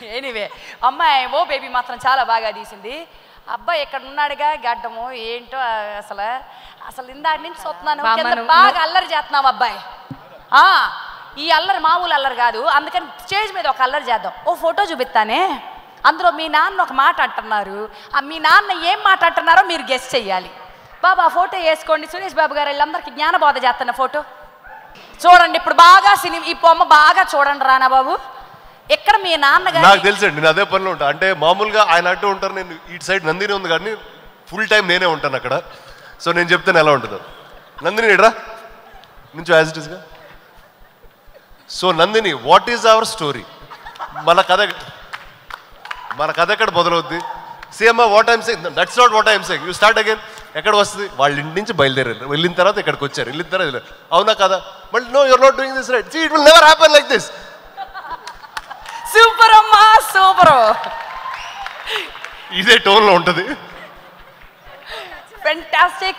Anyway అమ్మాయి ఓ baby మాత్రం చాలా బాగా తీసింది. అబ్బాయి ఇక్కడ ఉన్నాడుగా గడ్డము ఏంటో అసలు అసలు ఇందాక నుంచి చూస్తున్నాను బాగా అల్లరి చేస్తున్నావు అబ్బాయి. ఈ అల్లరి మామూలు అల్లరి కాదు, అందుకని స్టేజ్ మీద ఒక అల్లరి చేద్దాం. ఓ ఫోటో చూపిస్తానే, అందులో మీ నాన్న ఒక మాట అంటున్నారు. మీ నాన్న ఏం మాట అంటున్నారో మీరు గెస్ చెయ్యాలి. బాబా ఫోటో వేసుకోండి. సురేష్ బాబు గారు వీళ్ళందరికీ జ్ఞానబోధ చేస్తున్న ఫోటో చూడండి. ఇప్పుడు బాగా ఈ బొమ్మ బాగా చూడండి రానా బాబు. ఎక్కడ మీ నాన్నగారు నాకు తెలుసండి, నేను అదే పనిలో ఉంటాను. అంటే మామూలుగా ఆయన అంటూ ఉంటారు, నేను ఇటు సైడ్ నందిని ఉంది కానీ ఫుల్ టైం నేనే ఉంటాను అక్కడ. సో నేను చెప్తాను ఎలా ఉంటుందో. నందిని ఇడ్రా నుంచి యాజ్ ఇట్ ఈస్గా. So Nandini, what is our story? మన కథ ఎక్కడ మొదలవుద్ది? Same what I'm saying, that's not what I'm saying. You start again. ఎక్కడ వస్తుంది? వాళ్ళ ఇంటి నుంచి బయలుదేరారు, వెళ్ళిన తర్వాత ఇక్కడికి వచ్చారు, వెళ్ళిన తర్వాత అవునా కదా? మళ్ళీ no you're not doing this right. See it will never happen like this. Super అమ్మా, సూపర్. ఇదే టోన్ లో ఉంటది. ఫెంటాస్టిక్.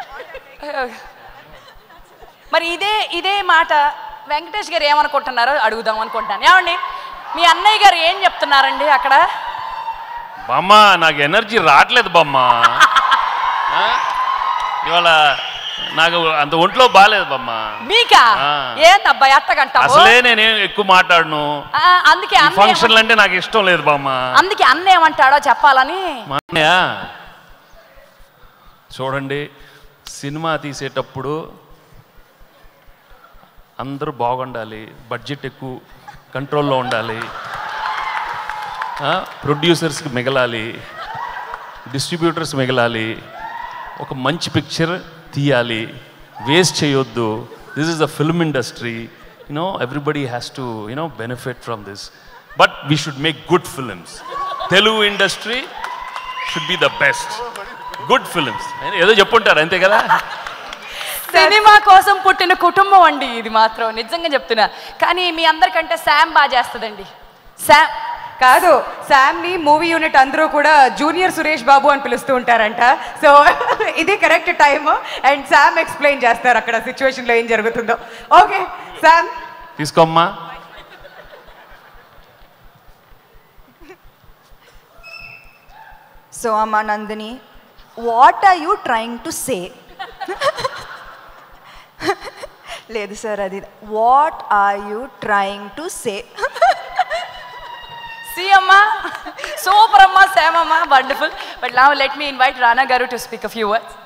మరి ఇదే మాట వెంకటేష్ గారు ఏమనుకుంటున్నారో అడుగుదాం అనుకుంటాను. ఏమండి మీ అన్నయ్య గారు ఏం చెప్తున్నారండి అక్కడ? బామ్మ నాకు ఎనర్జీ రావట్లేదు బామ్మ, ఇవాళ నాకు అంత ఒంట్లో బాగాలేదు బామ్మ. మీకా? ఏందబ్బాయి అట్టగంట? అసలే నేనేం ఎక్కువ మాట్లాడను, అందుకే ఫంక్షన్లు అంటే నాకు ఇష్టం లేదు బామ్మ. అందుకే అన్న ఏమంటాడో చెప్పాలని. మా అన్నయ్య చూడండి, సినిమా తీసేటప్పుడు అందరూ బాగుండాలి, బడ్జెట్ ఎక్కువ కంట్రోల్లో ఉండాలి, ప్రొడ్యూసర్స్కి మిగలాలి, డిస్ట్రిబ్యూటర్స్ మిగలాలి, ఒక మంచి పిక్చర్ తీయాలి, వేస్ట్ చేయొద్దు. This is the film industry, you know everybody has to you know benefit from this, but we should make good films. Telugu industry should be the best, good films. ఏదో చెప్పుంటారు అంతే కదా. సినిమా కోసం పుట్టిన కుటుంబం అండి ఇది మాత్రం, నిజంగా చెప్తున్నా. కానీ మీ అందరికంటే శామ్ బాగా చేస్తుందండి. శామ్ కాదు, శామ్ని మూవీ యూనిట్ అందరూ కూడా జూనియర్ సురేష్ బాబు అని పిలుస్తూ ఉంటారంట. సో ఇది correct time and Sam explain చేస్తారు అక్కడ సిచ్యువేషన్లో ఏం జరుగుతుందో. ఓకే శామ్ తీసుకోమ్మా. సో అమ్మా Nandini, what are you trying to say? లేదు సార్, అది what are you trying to say? See amma, super amma, Sam amma, wonderful. But now let me invite Rana Garu to speak a few words.